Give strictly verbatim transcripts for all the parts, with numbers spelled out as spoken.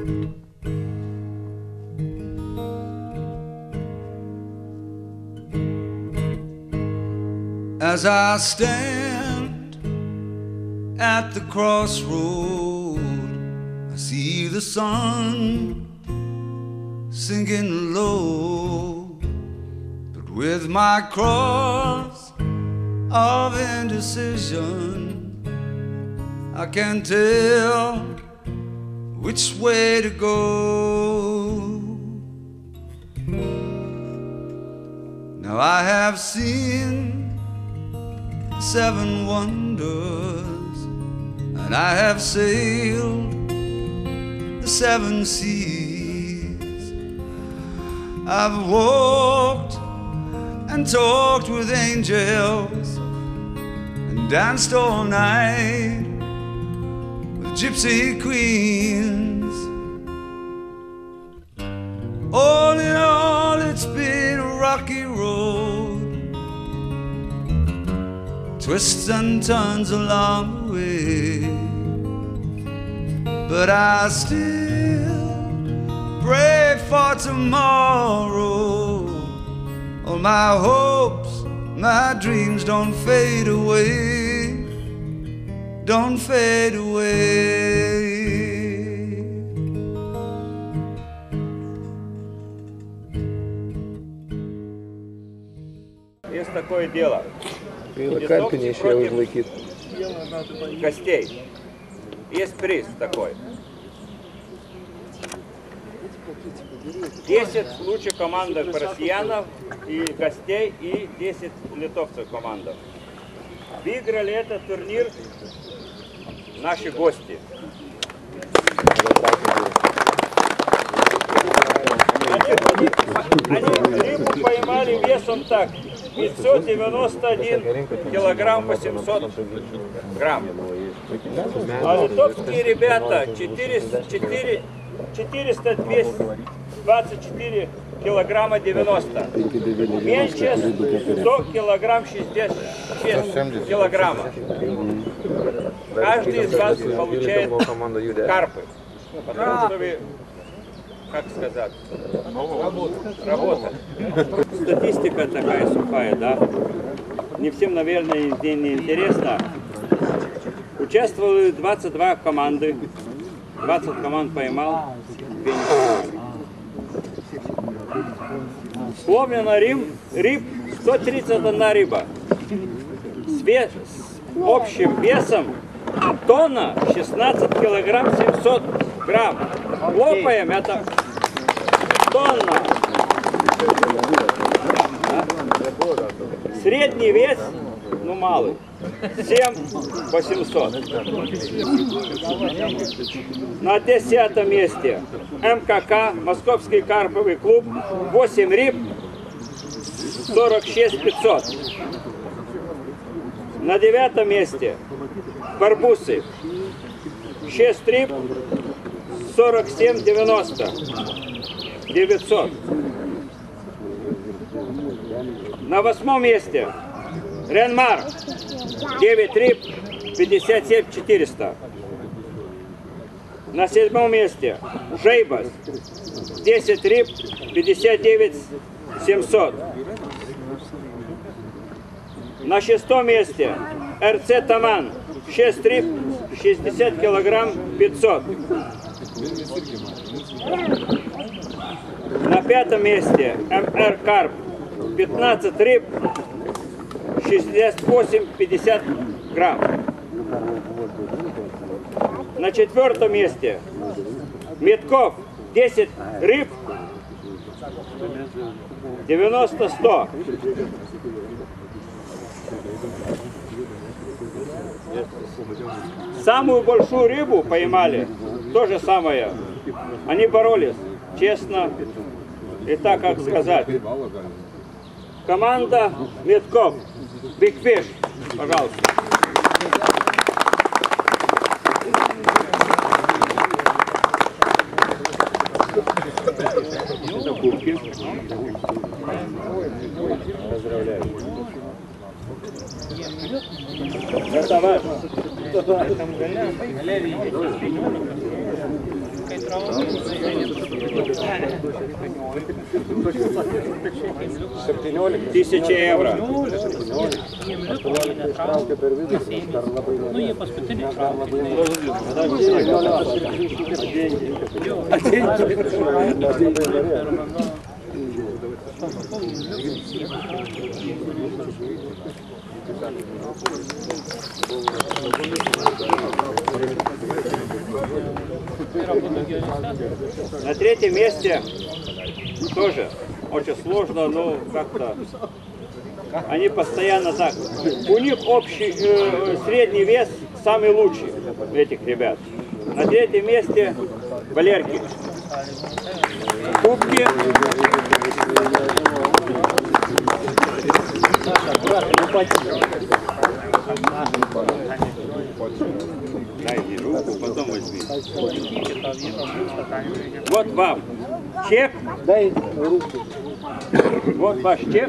As I stand at the crossroad, I see the sun sinking low, but with my cross of indecision, I can't tell which way to go. Now I have seen seven wonders, and I have sailed the seven seas. I've walked and talked with angels and danced all night with gypsy queens. All in all, it's been a rocky road, twists and turns along the way, but I still pray for tomorrow. All my hopes, my dreams don't fade away, don't fade away. Есть такое дело. Костей. Есть приз такой. десять лучших командок россиянов и гостей и десять литовцев командов. Выиграли этот турнир наши гости. Они, они рыбу поймали весом так. пятьсот девяносто один килограмм восемьсот грамм. А литовские ребята четыреста двадцать четыре килограмма девяносто. Меньше сто килограмм шестьдесят шесть килограммов. Каждый из вас получает карпы. Потому что вы, как сказать, работа. Статистика такая сухая, да? Не всем, наверное, не интересно. Участвовали двадцать две команды. двадцать команд поймал. Словлено рыб, рыб сто тридцать одна рыба. С, вес, с общим весом тонна шестнадцать килограмм семьсот грамм. Лопаем это тонна. Да? Средний вес, ну малый, семь восемьсот. На десятом месте эм ка ка, Московский карповый клуб, восемь рыб, сорок шесть пятьсот. На девятом месте Барбусы, шесть рыб, сорок семь девяносто, девятьсот. На восьмом месте Ренмар, девять рыб, пятьдесят семь четыреста. На седьмом месте Жейбас, десять рыб, пятьдесят девять семьсот. На шестом месте эр цэ Таман, шесть рыб, шестьдесят килограмм пятьсот. На пятом месте эм эр Карп, пятнадцать рыб, шестьдесят восемь пятьдесят грамм. На четвертом месте Метков, десять рыб, девяносто сто. Самую большую рыбу поймали, то же самое. Они боролись честно и так, как сказать. Команда Метков, Big Fish, пожалуйста. Поздравляю. Это ваш. Тисяча євро. Ну, є паспортини. На третьем месте тоже очень сложно, но как-то они постоянно так. У них общий э, средний вес самый лучший этих ребят. На третьем месте Валерки. Кубки. Дай мне руку, потом возьми. Вот вам чек. Дай руку. Вот ваш чек.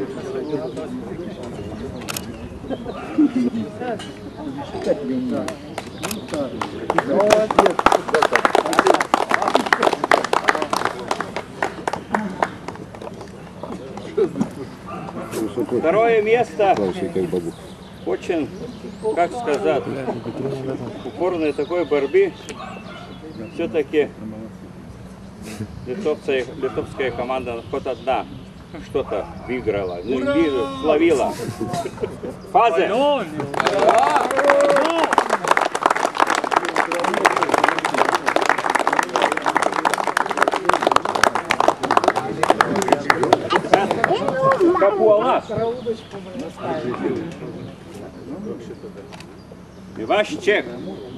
Второе место. Очень, как сказать, упорной такой борьбы. Все-таки литовская, литовская команда хоть одна что-то выиграла, ну, словила. Фазе. Как у нас. И ваш чек.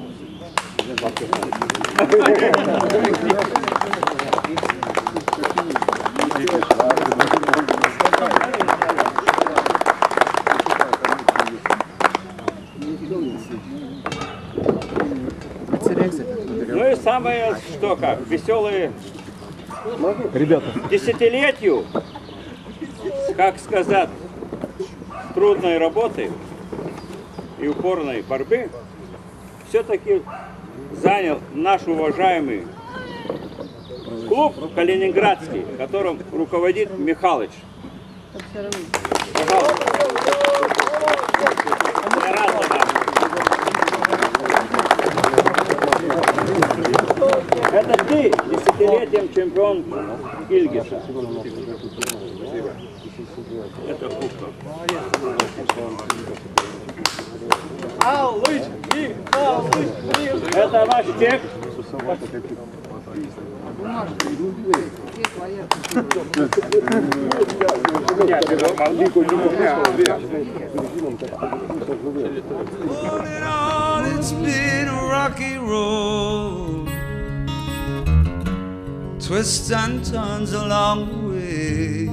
Ну и самое, что как, веселые Ребята. десятилетию, как сказать, трудной работы и упорной борьбы, все-таки занял наш уважаемый клуб калининградский, которым руководит Михалыч. Пожалуйста. Я рад за вас. Это ты, десятилетием чемпион Ильгиса. Это кубка. Это ваш чек. All in all, it's been a rocky road, twists and turns along the way,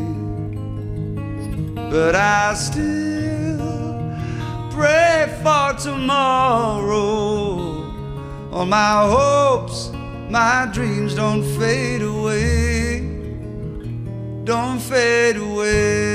but I still pray for tomorrow. All my hopes, my dreams don't fade away, don't fade away.